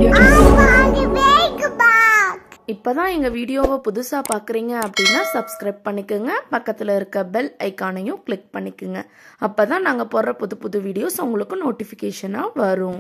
இப்பதான் எங்க வீடியோவை புதுசா பாக்குறீங்க அப்படின்னா சப்ஸ்கிரைப் பண்ணிக்கோங்க, பக்கத்துல இருக்க பெல் ஐகானையும் கிளிக் பண்ணிக்கோங்க. அப்பதான் நாங்க போடுற புது புது வீடியோஸ் உங்களுக்கு நோட்டிபிகேஷனா வரும்.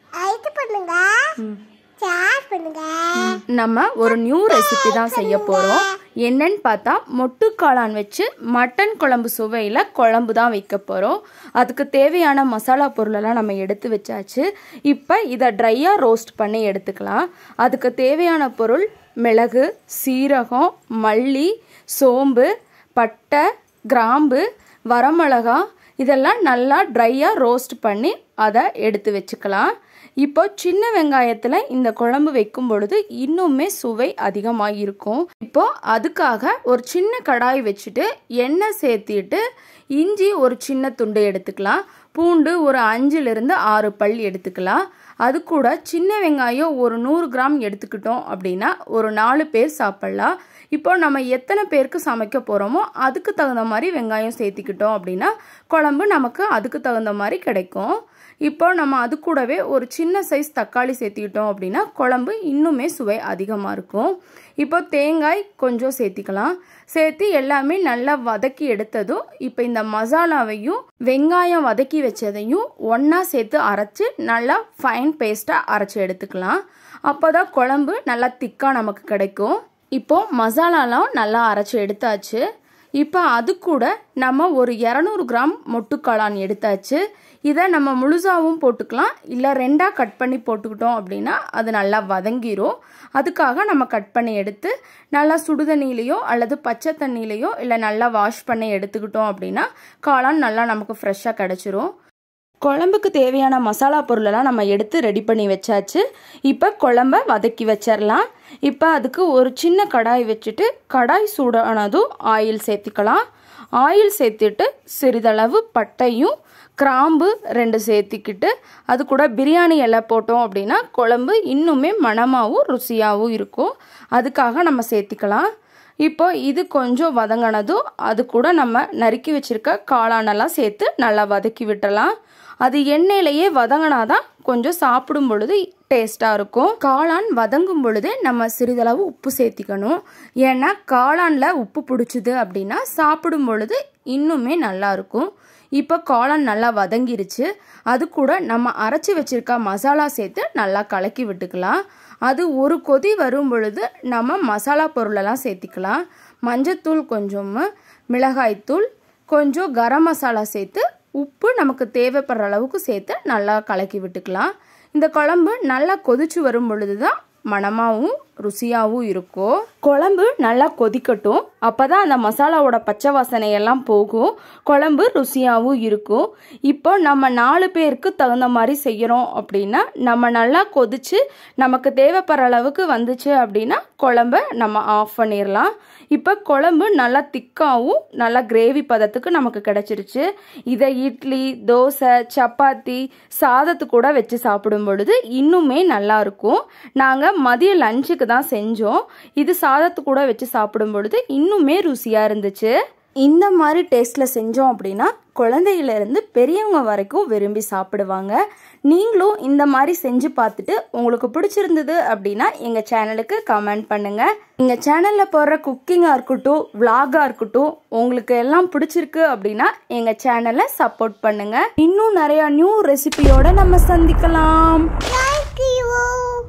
நம்ம ஒரு நியூ ரெசிபி தான் செய்ய போறோம். என்னன்னு பார்த்தா மொட்டு காளான் வச்சு மட்டன் குழம்பு சுவையில் குழம்பு தான் வைக்க போகிறோம். அதுக்கு தேவையான மசாலா பொருளெல்லாம் நம்ம எடுத்து வச்சாச்சு. இப்போ இதை ட்ரையாக ரோஸ்ட் பண்ணி எடுத்துக்கலாம். அதுக்கு தேவையான பொருள் மிளகு, சீரகம், மல்லி, சோம்பு, பட்டை, கிராம்பு, வரமிளகா இதெல்லாம் நல்லா ட்ரையாக ரோஸ்ட் பண்ணி அதை எடுத்து வச்சுக்கலாம். இப்போ சின்ன வெங்காயத்தில் இந்த குழம்பு வைக்கும் பொழுது இன்னுமே சுவை அதிகமாக இருக்கும். இப்போ அதுக்காக ஒரு சின்ன கடாய் வச்சுட்டு எண்ணெய் சேர்த்திட்டு இஞ்சி ஒரு சின்ன துண்டு எடுத்துக்கலாம். பூண்டு ஒரு 5லிருந்து 6 பல் எடுத்துக்கலாம். அது கூட சின்ன வெங்காயம் ஒரு 100 கிராம் எடுத்துக்கிட்டோம் அப்படின்னா ஒரு 4 பேர் சாப்பிட்லாம். இப்போ நம்ம எத்தனை பேருக்கு சமைக்க போகிறோமோ அதுக்கு தகுந்த மாதிரி வெங்காயம் சேர்த்திக்கிட்டோம் அப்படின்னா குழம்பு நமக்கு அதுக்கு தகுந்த மாதிரி கிடைக்கும். இப்போ நம்ம அது கூடவே ஒரு சின்ன சைஸ் தக்காளி சேர்த்திக்கிட்டோம் அப்படின்னா குழம்பு இன்னுமே சுவை அதிகமாக இருக்கும். இப்போ தேங்காய் கொஞ்சம் சேர்த்திக்கலாம். சேர்த்து எல்லாமே நல்லா வதக்கி எடுத்ததும் இப்போ இந்த மசாலாவையும் வெங்காயம் வதக்கி வச்சதையும் ஒன்றா சேர்த்து அரைச்சி நல்லா ஃபைன் பேஸ்ட்டாக அரைச்சி எடுத்துக்கலாம். அப்போ தான் குழம்பு நல்லா திக்காக நமக்கு கிடைக்கும். இப்போ மசாலாலாம் நல்லா அரைச்சி எடுத்தாச்சு. இப்போ அது கூட நம்ம ஒரு 200 கிராம் மொட்டு காளான் எடுத்தாச்சு. இதை நம்ம முழுசாகவும் போட்டுக்கலாம், இல்லை 2ஆக கட் பண்ணி போட்டுக்கிட்டோம் அப்படின்னா அது நல்லா வதங்கிரும். அதுக்காக நம்ம கட் பண்ணி எடுத்து நல்லா சுடுதண்ணிலையோ அல்லது பச்சை தண்ணியிலையோ இல்லை நல்லா வாஷ் பண்ணி எடுத்துக்கிட்டோம் அப்படின்னா காளான் நல்லா நமக்கு ஃப்ரெஷ்ஷாக கிடச்சிரும். குழம்புக்கு தேவையான மசாலா பொருளெல்லாம் நம்ம எடுத்து ரெடி பண்ணி வச்சாச்சு. இப்போ குழம்ப வதக்கி வச்சிடலாம். இப்போ அதுக்கு ஒரு சின்ன கடாய் வச்சுட்டு கடாய் சூடானதும் ஆயில் சேர்த்திக்கலாம். ஆயில் சேர்த்துட்டு சிறிதளவு பட்டையும் கிராம்பு 2 சேர்த்திக்கிட்டு அது கூட பிரியாணி இலை போட்டோம் அப்படின்னா குழம்பு இன்னுமே மணமாகவும் ருசியாகவும் இருக்கும். அதுக்காக நம்ம சேர்த்திக்கலாம். இப்போ இது கொஞ்சம் வதங்கினதும் அது கூட நம்ம நறுக்கி வச்சிருக்க காளானெல்லாம் சேர்த்து நல்லா வதக்கி விட்டுறலாம். அது எண்ணெயிலேயே வதங்கினாதான் கொஞ்சம் சாப்பிடும் பொழுது டேஸ்ட்டாக இருக்கும். காளான் வதங்கும் பொழுது நம்ம சிறிதளவு உப்பு சேர்த்திக்கணும். ஏன்னா காளானில் உப்பு பிடிச்சிது அப்படின்னா சாப்பிடும் பொழுது இன்னுமே நல்லா இருக்கும். இப்போ காளான் நல்லா வதங்கிருச்சு. அது கூட நம்ம அரைச்சி வச்சிருக்க மசாலா சேர்த்து நல்லா கலக்கி விட்டுக்கலாம். அது ஒரு கொதி வரும் பொழுது நம்ம மசாலா பொருளெல்லாம் சேர்த்திக்கலாம். மஞ்சத்தூள் கொஞ்சம், மிளகாய்த்தூள் கொஞ்சம், கரம் மசாலா சேர்த்து உப்பு நமக்கு தேவைப்படுற அளவுக்கு சேர்த்து நல்லா கலக்கி விட்டுக்கலாம். இந்த குழம்பு நல்லா கொதிச்சு வரும் பொழுது தான் மணமாகவும் ருசியாகவும் இருக்கும். குழம்பு நல்லா கொதிக்கட்டும், அப்போதான் அந்த மசாலாவோட பச்சை வாசனையெல்லாம் போகும், குழம்பு ருசியாகவும் இருக்கும். இப்போ நம்ம 4 பேருக்கு தகுந்த மாதிரி செய்கிறோம் அப்படின்னா நம்ம நல்லா கொதிச்சு நமக்கு தேவைப்படுற அளவுக்கு வந்துச்சு அப்படின்னா குழம்ப நம்ம ஆஃப் பண்ணிடலாம். இப்போ குழம்பு நல்லா திக்காகவும் நல்லா கிரேவி பதத்துக்கு நமக்கு கிடைச்சிருச்சு. இதை இட்லி, தோசை, சப்பாத்தி, சாதத்து கூட வச்சு சாப்பிடும் பொழுது இன்னுமே நல்லா இருக்கும். நாங்கள் மதிய லஞ்சுக்கு தான் செஞ்சோம். இது சாதத்து கூட வச்சு சாப்பிடும் பொழுது இன்னுமே ருசியா இருந்துச்சு. இந்த மாதிரி டேஸ்ட்ல செஞ்சோம் அப்படின்னா குழந்தையில இருந்து பெரியவங்க வரைக்கும் விரும்பி சாப்பிடுவாங்க. நீங்களும் இந்த மாதிரி செஞ்சு பார்த்துட்டு உங்களுக்கு பிடிச்சிருந்தது அப்படின்னா எங்க சேனலுக்கு கமெண்ட் பண்ணுங்க. எங்க சேனல்ல போடுற குக்கிங்கா இருக்கட்டும், விளாகா இருக்கட்டும், உங்களுக்கு எல்லாம் பிடிச்சிருக்கு அப்படின்னா எங்க சேனலை சப்போர்ட் பண்ணுங்க. இன்னும் நிறைய நியூ ரெசிபியோட நம்ம சந்திக்கலாம்.